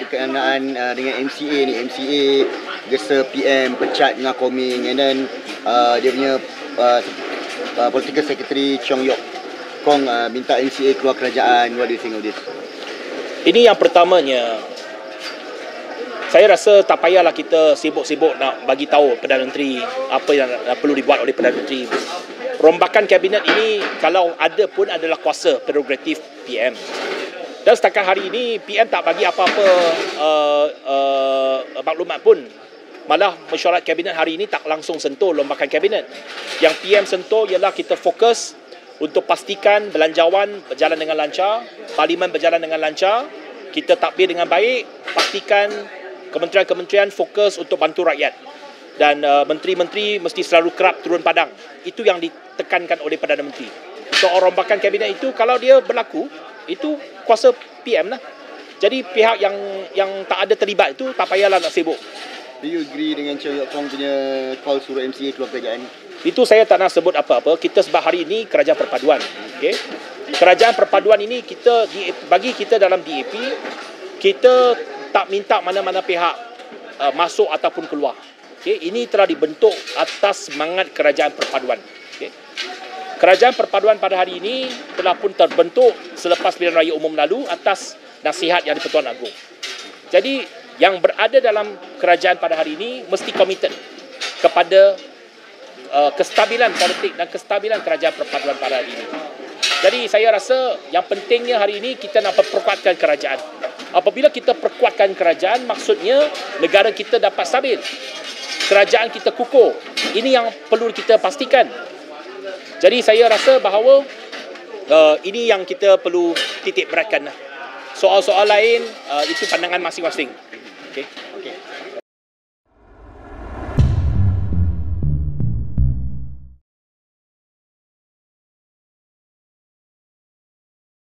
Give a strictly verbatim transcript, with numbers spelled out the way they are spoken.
berkenaan uh, dengan M C A ni. M C A gesa P M pecat dengan Koming, and then uh, dia punya uh, uh, political secretary Chong Yok Kong uh, minta M C A keluar kerajaan. What do you think of this? Ini yang pertamanya, saya rasa tak payahlah kita sibuk-sibuk nak bagi tahu Perdana Menteri apa yang perlu dibuat oleh Perdana Menteri. Rombakan kabinet ini kalau ada pun adalah kuasa prerogatif P M. Dan setakat hari ini P M tak bagi apa-apa uh, uh, maklumat pun. Malah mesyuarat kabinet hari ini tak langsung sentuh rombakan kabinet. Yang P M sentuh ialah kita fokus untuk pastikan belanjawan berjalan dengan lancar, parlimen berjalan dengan lancar, kita tadbir dengan baik, pastikan kementerian-kementerian fokus untuk bantu rakyat. Dan uh, menteri-menteri mesti selalu kerap turun padang. Itu yang ditekankan oleh Perdana Menteri. Soal rombakan kabinet itu, kalau dia berlaku, itu kuasa P M lah. Jadi pihak yang yang tak ada terlibat itu tak payahlah nak sibuk. Do you agree dengan Chong Yok Kong punya call suruh M C A keluar kerajaan? Itu saya tak nak sebut apa-apa. Kita sebab hari ini kerajaan perpaduan. Okay? Kerajaan perpaduan ini kita bagi kita dalam D A P, kita tak minta mana-mana pihak uh, masuk ataupun keluar. Okay? Ini telah dibentuk atas semangat kerajaan perpaduan. Okay? Kerajaan perpaduan pada hari ini telah pun terbentuk selepas pilihan raya umum lalu atas nasihat yang di-Pertuan Agong. Jadi yang berada dalam kerajaan pada hari ini mesti komited kepada uh, kestabilan politik dan kestabilan kerajaan perpaduan pada hari ini. Jadi saya rasa yang pentingnya hari ini kita nak perkuatkan kerajaan. Apabila kita perkuatkan kerajaan, maksudnya negara kita dapat stabil. Kerajaan kita kukuh. Ini yang perlu kita pastikan. Jadi saya rasa bahawa uh, ini yang kita perlu titik beratkan. Soal-soal lain uh, itu pandangan masing-masing. Okay.